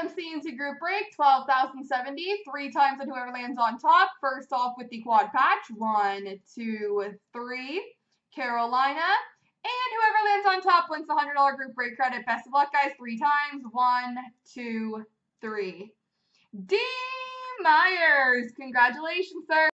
Random C&C group break, 12,070, 3 times on whoever lands on top. First off with the quad patch, 1, 2, 3, Carolina. And whoever lands on top wins the $100 group break credit. Best of luck, guys, 3 times. 1, 2, 3. D. Myers, congratulations, sir.